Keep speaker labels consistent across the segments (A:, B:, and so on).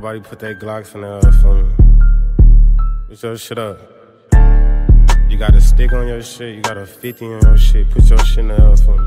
A: Everybody put their Glocks in there for me. Put your shit up. You got a stick on your shit, you got a 50 on your shit. Put your shit in the air for me.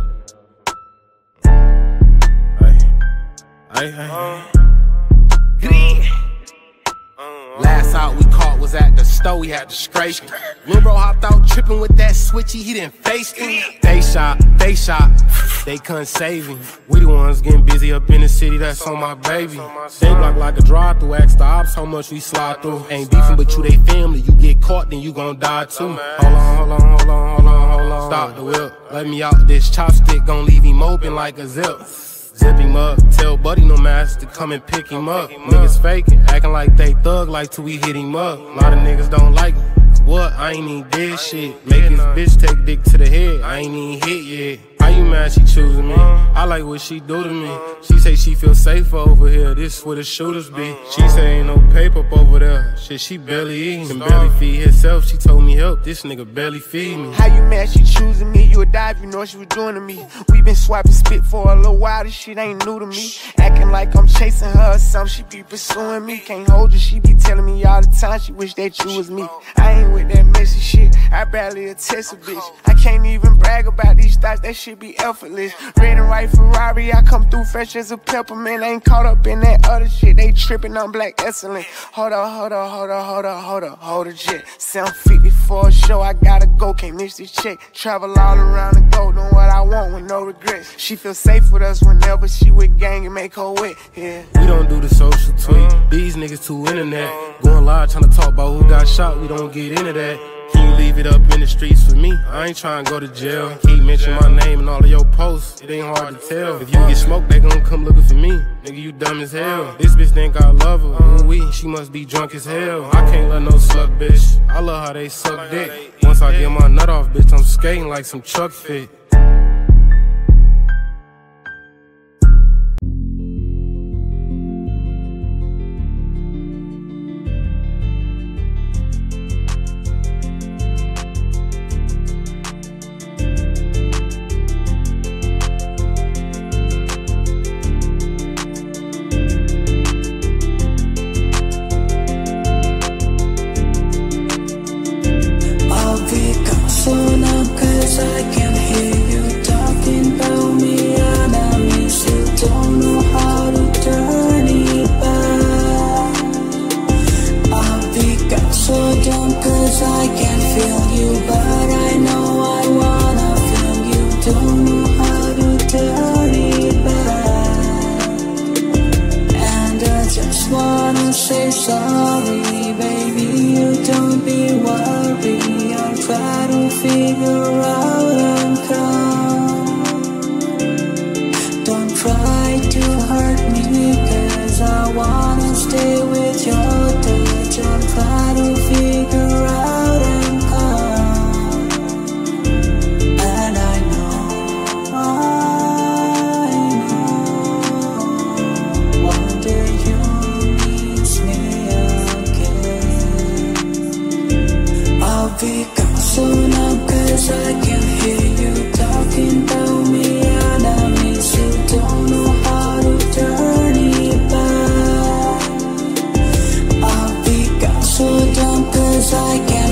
B: Last out we caught was at the store, we had to scrape him. Lil' bro hopped out tripping with that switchy, he didn't face him. They shot, they couldn't save him. We the ones getting busy up in the city, that's on my baby. They block like a drive-through, ask the ops how much we slide through. Ain't beefing but you they family, you get caught then you gon' die too. Hold on, stop the whip. Let me out this chopstick, gon' leave him open like a zip. Zip him up, tell buddy no master come and pick him up. Niggas faking, acting like they thug like till we hit him up. A lot of niggas don't like me. What? I ain't even did shit. Make his bitch take dick to the head. I ain't even hit yet. How you mad she choosing me? I like what she do to me. She say she feel safer over here. This where the shooters be. She say ain't no paper up over there. Shit, she barely eating. Can barely feed herself. She told me help. This nigga barely feed me.
C: How you mad she choosing me? You would die if you know what she was doing to me. We been swiping spit for a little while. This shit ain't new to me. Acting like I'm chasing her or something. She be pursuing me. Can't hold you. She be telling me all the time she wish that you was me. I ain't with that messy shit. I barely attest a bitch. I can't even brag about these thoughts. That shit be effortless. Red and white Ferrari, I come through fresh as a peppermint. Ain't caught up in that other shit. They tripping on black excellent. Hold a jet. 750 for a show, I gotta go, can't miss this check. Travel all around the globe, doing what I want with no regrets. She feel safe with us whenever she with gang and make her wet. Yeah.
A: We don't do the social tweet. These niggas too internet. Going live trying to talk about who got shot. We don't get into that. Can you leave it up in the streets for me? I ain't trying to go to jail. Keep mentioning my name in all of your posts. It ain't hard to tell. If you get smoked, they gon' come looking for me. Nigga, you dumb as hell. This bitch think I love her. Ooh, she must be drunk as hell. I can't let no suck, bitch. I love how they suck dick. Once I get my nut off, bitch, I'm skating like some truck fit.
D: Cause I can hear you talking about me and I miss you. Don't know how to turn it back. I've become so dumb cause I can feel you, but I know I wanna feel you. Don't know how to turn it back. And I just wanna say sorry, baby, you don't be worried. I'll try to figure out and come. Don't try to hurt me cause I wanna stay with your touch. I'll try to figure out and come. And I know one day you'll miss me again. I'll be so now cause I can hear you talking about me and I miss you. Don't know how to turn it back. I've become so dumb cause I can't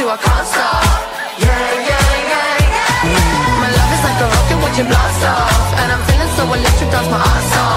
E: you, I can't stop. Yeah, yeah, yeah, yeah. My love is like a rocket, watch it blast off. And I'm feeling so electric, that's my ass off.